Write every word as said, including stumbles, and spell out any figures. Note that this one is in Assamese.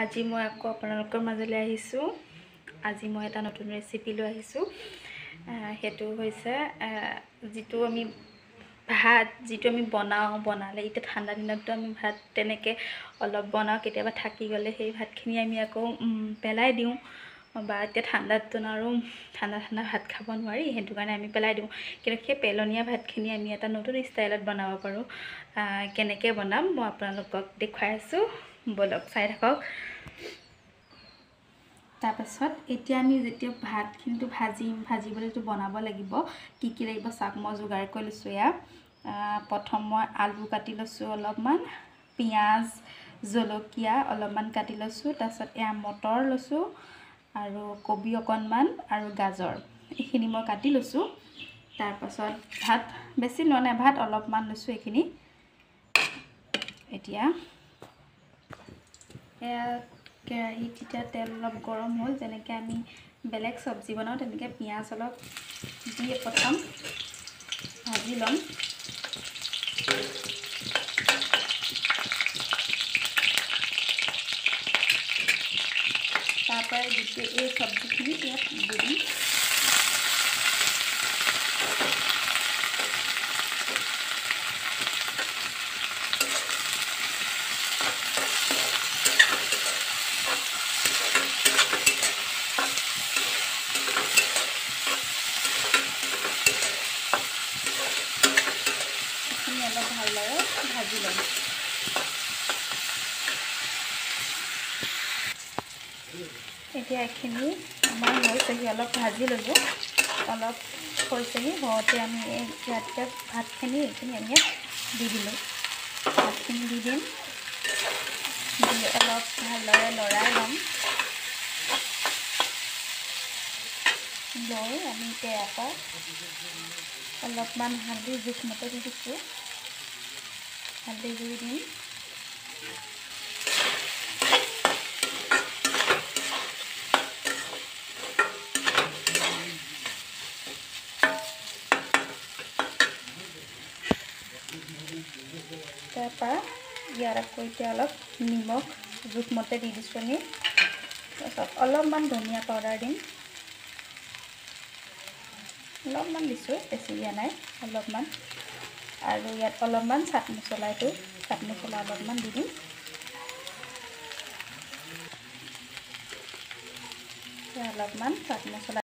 আজি মই আকৌ আপোনালোকৰ মাজলৈ আহিছোঁ। আজি মই এটা নতুন ৰেচিপি লৈ আহিছোঁ। সেইটো হৈছে যিটো আমি ভাত যিটো আমি বনাওঁ বনালে এতিয়া ঠাণ্ডা দিনততো আমি ভাত তেনেকৈ অলপ বনাওঁ, কেতিয়াবা থাকি গ'লে সেই ভাতখিনি আমি আকৌ পেলাই দিওঁ, বা এতিয়া ঠাণ্ডাত আৰু ঠাণ্ডা ঠাণ্ডা ভাত খাব নোৱাৰি, সেইটো কাৰণে আমি পেলাই দিওঁ। কিন্তু সেই পেলনীয়া ভাতখিনি আমি এটা নতুন ষ্টাইলত বনাব পাৰোঁ। কেনেকৈ বনাম মই আপোনালোকক দেখুৱাই আছোঁ, বলক চাই থাকক। তাৰপাছত এতিয়া আমি যেতিয়া ভাতখিনিটো ভাজিম, ভাজিবলৈতো বনাব লাগিব, কি কি লাগিব চাওক। মই যোগাৰ কৰি লৈছোঁ এয়া। প্ৰথম মই আলু কাটি লৈছোঁ অলপমান, পিঁয়াজ জলকীয়া অলপমান কাটি লৈছোঁ, তাৰপিছত এয়া মটৰ লৈছোঁ আৰু কবি অকণমান আৰু গাজৰ, এইখিনি মই কাটি লৈছোঁ। তাৰপাছত ভাত বেছি লোৱা নাই, ভাত অলপমান লৈছোঁ এইখিনি। এতিয়া এয়া কেৰাহীত এতিয়া তেল অলপ গৰম হ'ল, যেনেকৈ আমি বেলেগ চব্জি বনাওঁ তেনেকৈ পিঁয়াজ অলপ দি প্ৰথম ভাজি ল'ম। তাৰপৰা গোটেই এই চব্জিখিনি ইয়াত দি দিম। অলপ ভালদৰে ভাজি ল'ম। এতিয়া এইখিনি আমাৰ হৈছেহি, অলপ ভাজি ল'লোঁ, অলপ হৈছেহি। হওঁতে আমি এই ইয়াতে ভাতখিনি এইখিনি আমি দি দিলোঁ। ভাতখিনি দি দিম, দি অলপ ভালদৰে লৰাই ল'ম। লৈ আমি এতিয়া ইয়াৰ পৰা অলপমান হালধি জোখমতে দি দিছোঁ, হালধি গুড়ি দিম। তাৰপৰা ইয়াত আকৌ এতিয়া অলপ নিমখ জোখমতে দি দিছোঁ আমি। তাৰপিছত অলপমান ধনিয়া পাউডাৰ দিম, অলপমান দিছোঁ, বেছি দিয়া নাই, অলপমান। আৰু ইয়াত অলপমান চাট মছলা, এইটো চাট মছলা অলপমান দি দিম। অলপমান চাট মছলা